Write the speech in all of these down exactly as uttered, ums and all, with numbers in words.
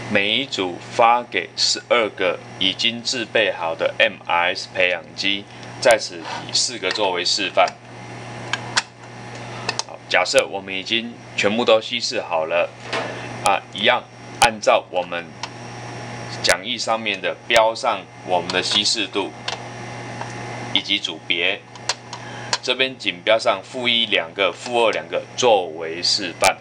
每一组发给十二个已经制备好的 M R S 培养基，在此以四个作为示范。好，假设我们已经全部都稀释好了，啊，一样按照我们讲义上面的标上我们的稀释度以及组别，这边仅标上负一两个、负二两个作为示范。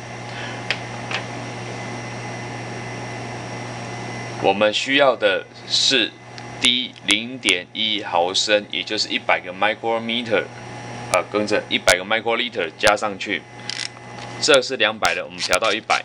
我们需要的是 D 零点一毫升，也就是一百个 micrometer， 呃，跟着一百个 microliter 加上去，这是两百的，我们调到一百。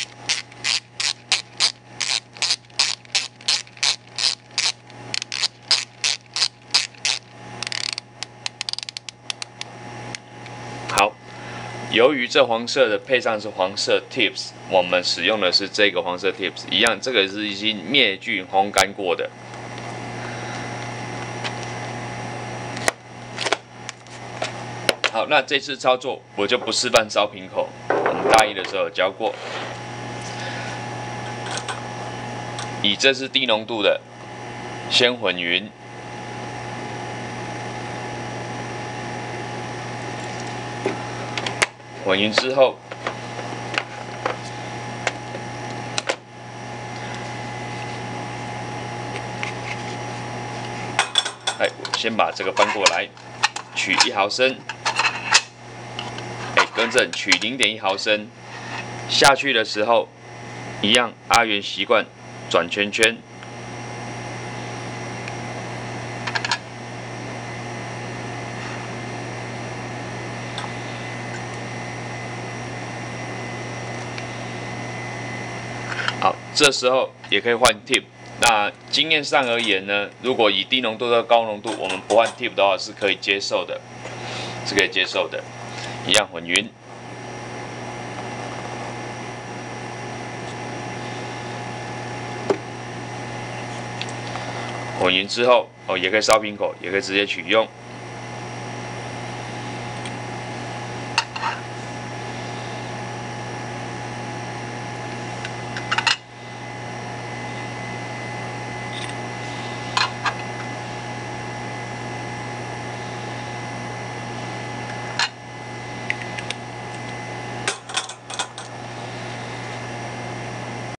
好，由于这黄色的配上是黄色 tips， 我们使用的是这个黄色 tips， 一样，这个是已经灭菌烘干过的。好，那这次操作我就不示范烧瓶口，我们大一的时候有教过。以这是低浓度的，先混匀，混匀之后，哎，我先把这个翻过来，取一毫升。更正，取零点一毫升下去的时候，一样阿元习惯转圈圈。好，这时候也可以换 tip。那经验上而言呢，如果以低浓度到高浓度，我们不换 tip 的话是可以接受的，是可以接受的。一样混匀，混匀之后，哦，也可以烧瓶口，也可以直接取用。